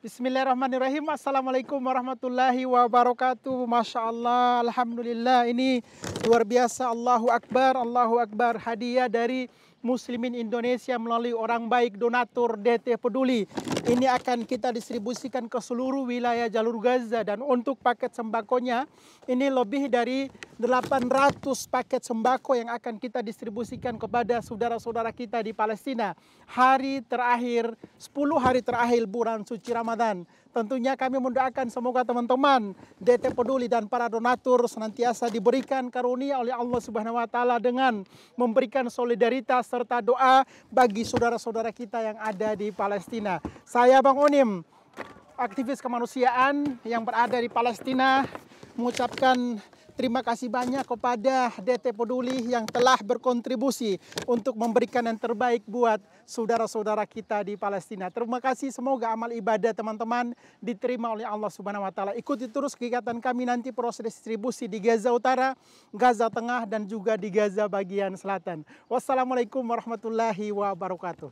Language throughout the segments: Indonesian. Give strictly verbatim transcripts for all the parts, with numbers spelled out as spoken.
Bismillahirrahmanirrahim. Assalamualaikum warahmatullahi wabarakatuh. Masya Allah, Alhamdulillah. Ini luar biasa. Allahu Akbar, Allahu Akbar. Hadiah dari Muslimin Indonesia melalui orang baik donatur D T Peduli. Ini akan kita distribusikan ke seluruh wilayah jalur Gaza. Dan untuk paket sembakonya, ini lebih dari delapan ratus paket sembako yang akan kita distribusikan kepada saudara-saudara kita di Palestina. Hari terakhir, sepuluh hari terakhir bulan suci Ramadan. Tentunya kami mendoakan semoga teman-teman D T Peduli dan para donatur senantiasa diberikan karunia oleh Allah Subhanahu wa taala dengan memberikan solidaritas serta doa bagi saudara-saudara kita yang ada di Palestina. Saya Bang Onim, aktivis kemanusiaan yang berada di Palestina, mengucapkan terima kasih banyak kepada D T Peduli yang telah berkontribusi untuk memberikan yang terbaik buat saudara-saudara kita di Palestina. Terima kasih, semoga amal ibadah teman-teman diterima oleh Allah Subhanahu wa taala. Ikuti terus kegiatan kami nanti proses distribusi di Gaza Utara, Gaza Tengah dan juga di Gaza bagian selatan. Wassalamualaikum warahmatullahi wabarakatuh.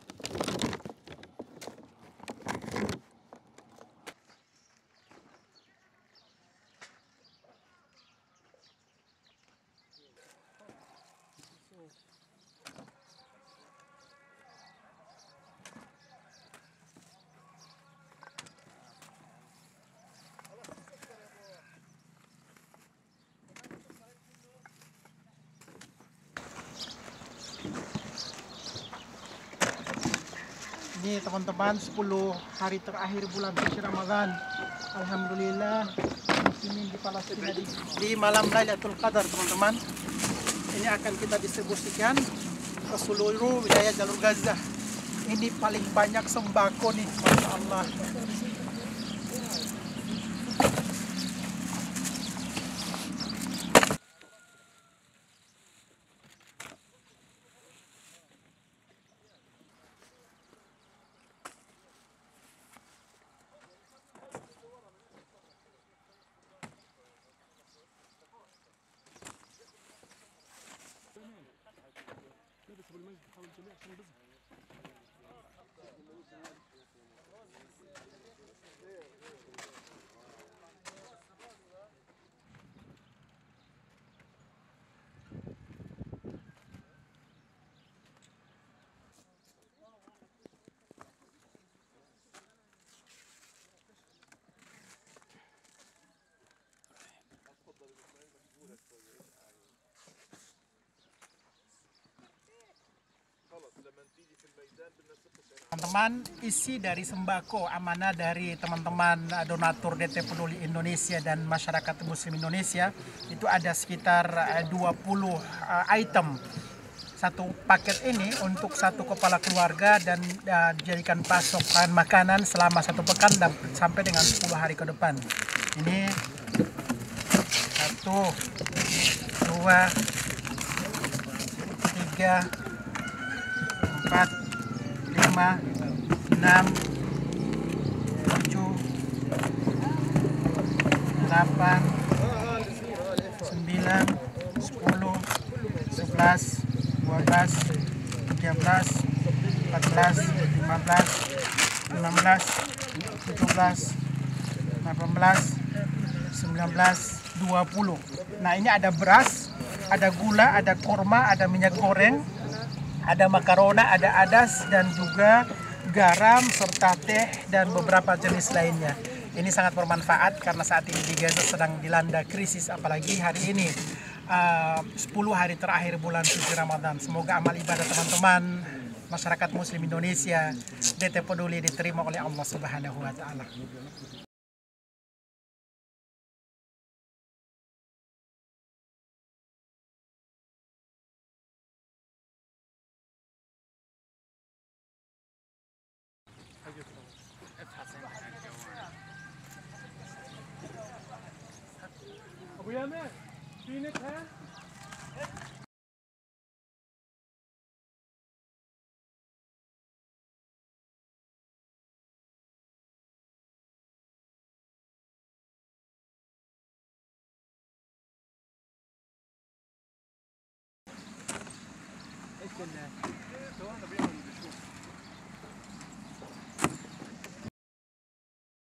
Ini teman-teman, sepuluh hari terakhir bulan suci Ramadan. Alhamdulillah, muslimin di Palestina di, di malam Lailatul Qadar teman-teman. Ini akan kita distribusikan ke seluruh wilayah jalur Gaza. Ini paling banyak sembako nih, Masya Allah. Teman-teman, isi dari sembako amanah dari teman-teman donatur D T Peduli Indonesia dan masyarakat Muslim Indonesia itu ada sekitar dua puluh item. Satu paket ini untuk satu kepala keluarga dan uh, dijadikan pasokan makanan selama satu pekan dan sampai dengan sepuluh hari ke depan. Ini satu, dua, tiga, empat, lima, enam, tujuh, delapan, sembilan, sepuluh, sebelas, dua belas, tiga belas, empat belas, lima belas, enam belas, tujuh belas, delapan belas, sembilan belas, dua puluh. Nah, ini ada beras, ada gula, ada korma, ada minyak goreng, ada makarona, ada adas, dan juga garam, serta teh, dan beberapa jenis lainnya. Ini sangat bermanfaat karena saat ini di Gaza sedang dilanda krisis, apalagi hari ini uh, sepuluh hari terakhir bulan suci Ramadan. Semoga amal ibadah teman-teman masyarakat Muslim Indonesia D T Peduli diterima oleh Allah Subhanahu wa taala. ابويا مات فينك ها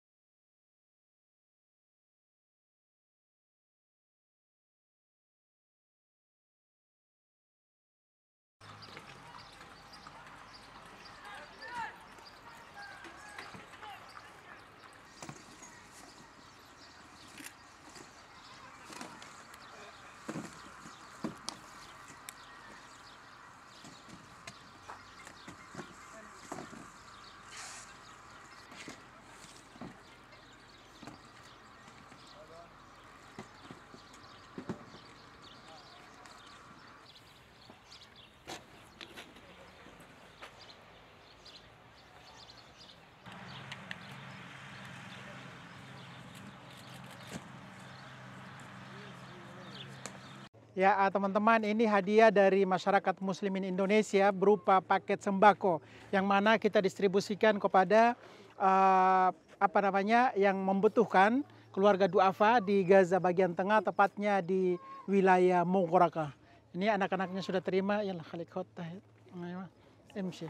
Ya, ah, teman-teman, ini hadiah dari masyarakat muslimin Indonesia berupa paket sembako yang mana kita distribusikan kepada uh, apa namanya yang membutuhkan keluarga duafa di Gaza bagian tengah, tepatnya di wilayah Mughraqa. Ini anak-anaknya sudah terima. Ya lah, khalik khot tahit. Ayo, emsi.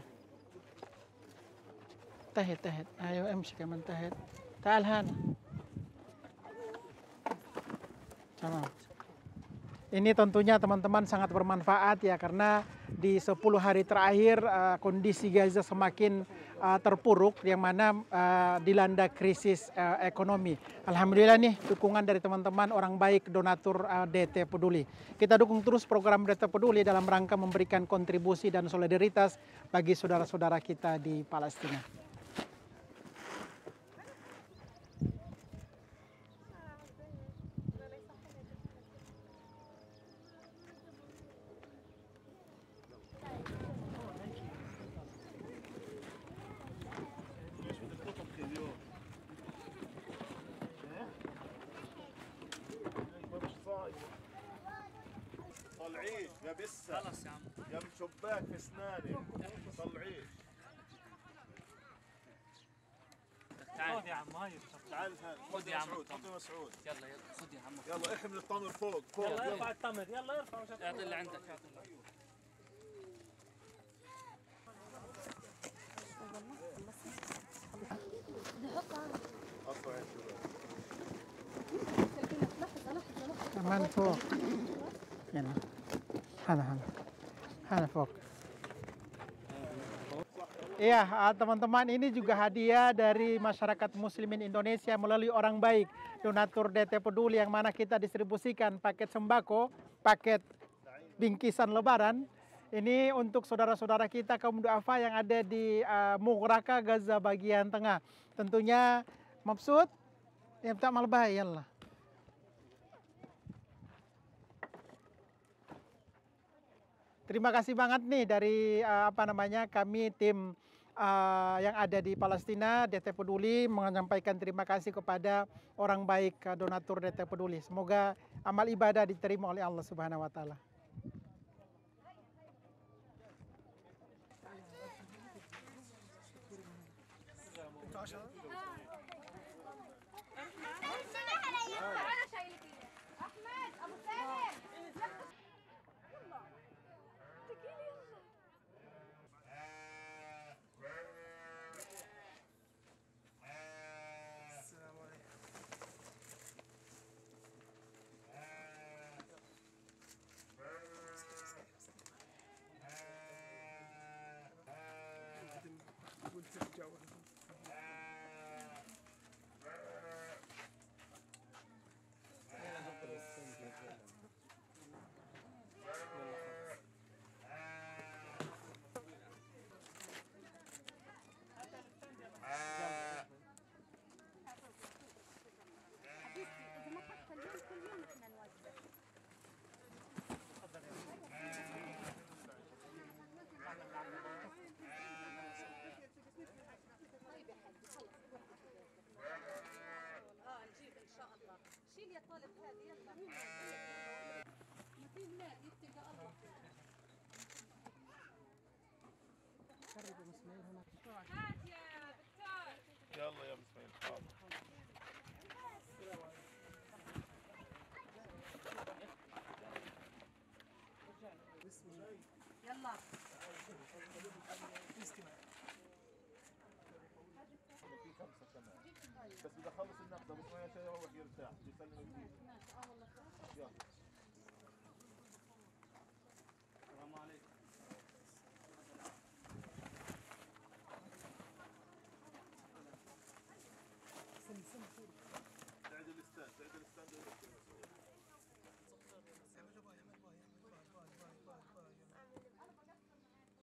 Tahit, tahit. Ayo, emsi kaman tahit. Ta'al hana. Tamam. Ini tentunya teman-teman sangat bermanfaat ya, karena di sepuluh hari terakhir uh, kondisi Gaza semakin uh, terpuruk yang mana uh, dilanda krisis uh, ekonomi. Alhamdulillah nih dukungan dari teman-teman orang baik donatur uh, D T Peduli. Kita dukung terus program D T Peduli dalam rangka memberikan kontribusi dan solidaritas bagi saudara-saudara kita di Palestina. طلعيش يا بسه خلص يا عم يا شباك في اسنانك طلعيش تعال خذ يا عم هاي تعال خذ يا عم مسعود خذ مسعود يلا يلا خذ يا عم يلا احمل التمر فوق فوق يلا ارفع التمر يلا ارفع اعطي اللي عندك اعطي اللي كمان فوق. يلا هذا هذا هذا فوق. Iya, teman-teman, ini juga hadiah dari masyarakat muslimin Indonesia melalui orang baik donatur D T Peduli yang mana kita distribusikan paket sembako, paket bingkisan lebaran. Ini untuk saudara-saudara kita kaum duafa yang ada di uh, Mughraqa, Gaza bagian tengah. Tentunya mabsut, ya tak malbay, yallah. Terima kasih banget nih dari uh, apa namanya kami tim uh, yang ada di Palestina, D T Peduli, menyampaikan terima kasih kepada orang baik uh, donatur D T Peduli. Semoga amal ibadah diterima oleh Allah Subhanahu wa taala. شيل يا طالب هذه يلا لا يتقى الله قرب يا اسماعيل هناك. هات يا بتار يلا يا اسماعيل حاضر يلا في خمسة كمان بس إذا خلص النقطة بس ما يروح يرتاح بيسلم الفيزا